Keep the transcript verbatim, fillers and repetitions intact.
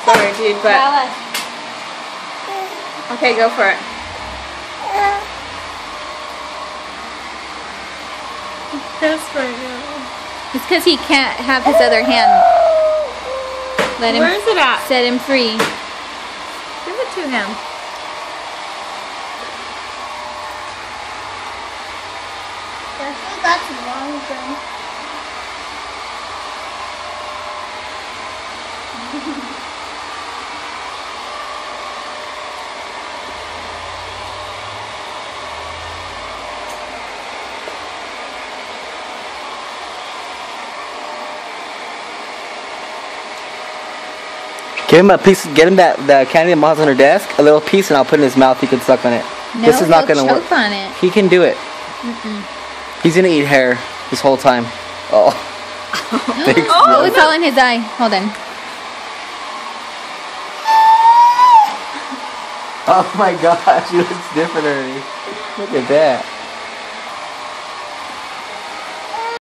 Sorry, dude, but okay, go for it. Pissed right now. It's because he can't have his other hand. Let him. Where is it at? Set him free. Give it to him. Definitely got longer. Give him a piece. Get him that the candy that Mom's on her desk. A little piece, and I'll put it in his mouth. He can suck on it. No, this is not he'll gonna choke work. on it. He can do it. Mm-mm. He's gonna eat hair this whole time. Oh. Thanks, Oh, Mom. it's all in his eye. Hold on. Oh my gosh, he looks different already. Look at that.